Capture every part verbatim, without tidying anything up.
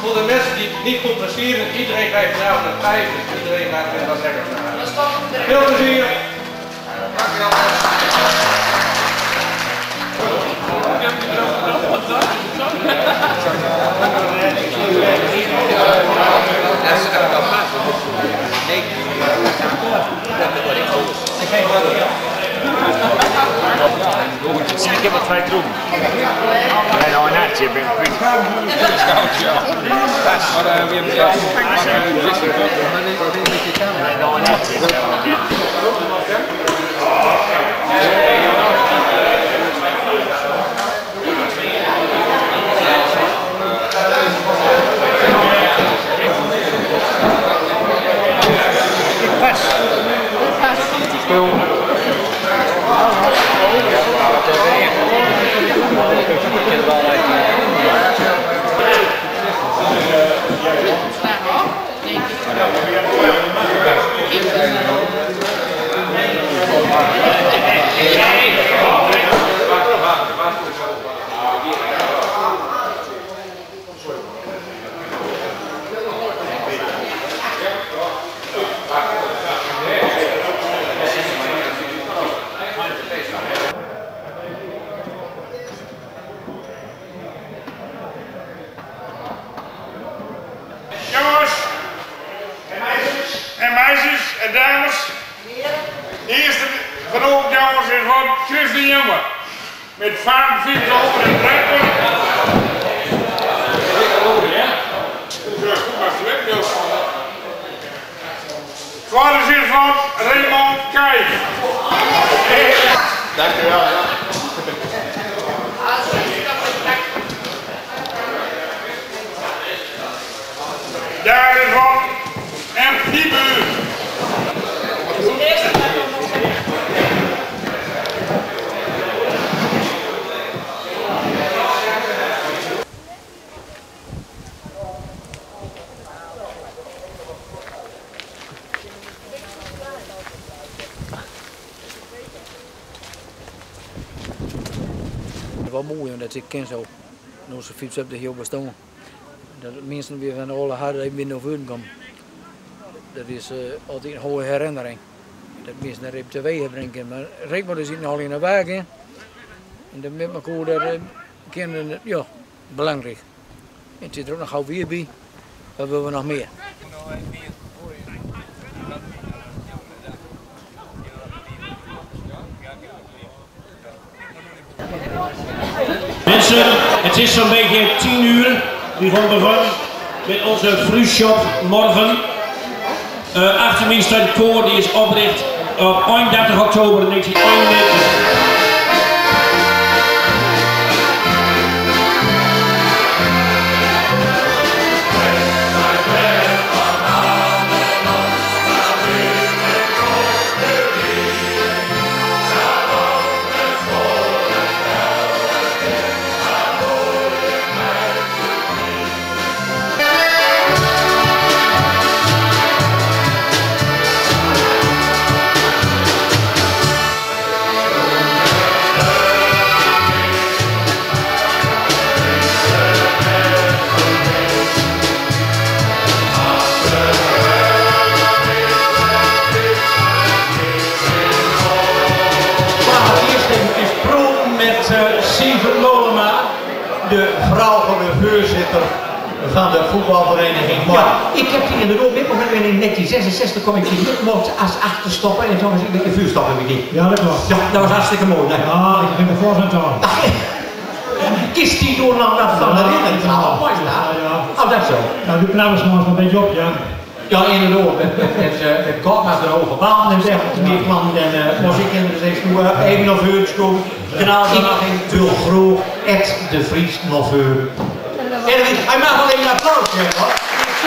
Voor de mensen die het niet goed presteren, iedereen krijgt vanavond een prijs, dus iedereen gaat er wat zeggen. Veel plezier! Dankjewel. Ik heb wat twee troepen. Nee, nou net, je bent goed. Maar we hebben het nee, nou net. Pas. Speel. Jongens en meisjes en dames, de eerste van ook jongens is van Chris de Jonge met Farm fiets over en tractor. Tweede zin van Raymond Kijf. Dankjewel. Daar is van en Diebu. Het was mooi omdat ik ken zo. Onze fiets op de heel bestaan. Dat mensen weer van alle harde binnen over komen. Dat is uh, altijd een hoge herinnering. Dat mensen naar op de weg brengen. Maar rijk maar dus niet al in de wagen. En dan met elkaar dat uh, kennen, ja, belangrijk. En het zit er ook nog gauw weer bij. Wat willen we nog meer? Mensen, het is zo'n beetje tien uur. We gaan begonnen met onze vroegshop morgen. Uh, achter mij staat het koor, die is opgericht op eenendertig oktober negentien eenennegentig. De vrouw van de voorzitter van de voetbalvereniging. Ja, ik heb die in de roep in negentien zesenzestig kom ik hier mocht als achter stoppen en toen was ik een vuur stoppen met die. Ja, dat klopt. Ja, dat was hartstikke mooi. Nee. Ja, ik ben de voorzitter aan. Kist die door dan dat van de ringen? Oh, mooi is dat. Oh, dat zo. Nou, de knabbers maar een beetje op, ja. Ja, inderdaad. Het gaat met de hoge baan en dergelijke meer kwam en was ik in de zes even nog voor school. Kanaal in Tulgroeg, Ed de Vries nog voor. En hij mag alleen een applaus hebben hoor.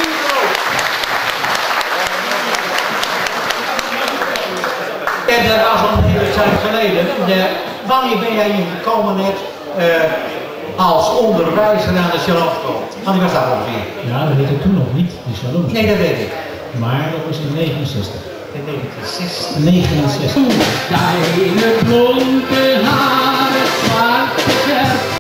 En dat was al een hele tijd geleden. De, wanneer ben jij hier gekomen net uh, als onderwijzer aan de Charlotte? Wanneer was dat ongeveer? Ja, dat weet ik toen nog niet, die Charlotte. Nee, dat weet ik. Maar dat was in negenenzestig. In negentien zestig. negenenzestig. Deine blonde Haare, schwarze Kerze.